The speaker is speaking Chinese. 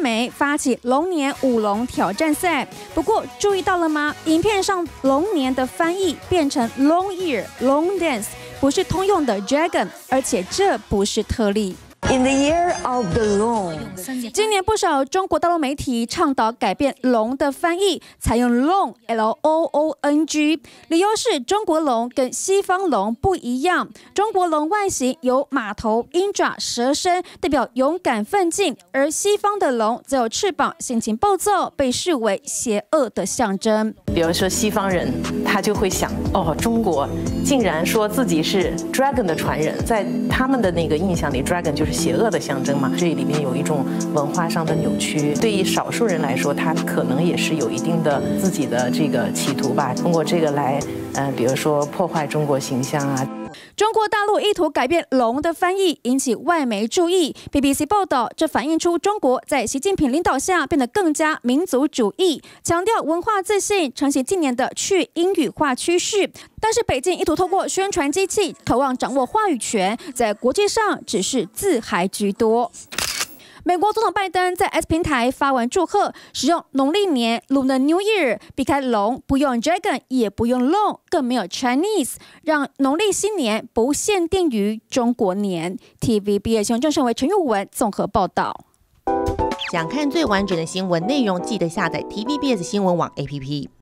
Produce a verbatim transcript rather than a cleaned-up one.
美发起龙年舞龙挑战赛。不过注意到了吗？影片上龙年的翻译变成 Long Year、Long Dance， 不是通用的 Dragon， 而且这不是特例。 In the year of the long， 今年不少中国大陆媒体倡导改变龙的翻译，采用 long L O O N G， 理由是中国龙跟西方龙不一样，中国龙外形有马头、鹰爪、蛇身，代表勇敢奋进；而西方的龙则有翅膀，性情暴躁，被视为邪恶的象征。 比如说西方人，他就会想，哦，中国竟然说自己是 dragon 的传人，在他们的那个印象里 ，dragon 就是邪恶的象征嘛，这里面有一种文化上的扭曲。对于少数人来说，他可能也是有一定的自己的这个企图吧，通过这个来，呃，比如说破坏中国形象啊。 中国大陆意图改变龙的翻译，引起外媒注意。B B C 报道，这反映出中国在习近平领导下变得更加民族主义，强调文化自信，承袭近年的去英语化趋势。但是北京意图透过宣传机器，渴望掌握话语权，在国际上只是自嗨居多。 美国总统拜登在 X 平台发文祝贺，使用农历年 Lunar New Year， 避开龙，不用 Dragon， 也不用 Long， 更没有 Chinese， 让农历新年不限定于中国年。T V B S 新闻郑胜为陈玉文综合报道。 想看最完整的新闻内容，记得下载 T V B S 新闻网 A P P。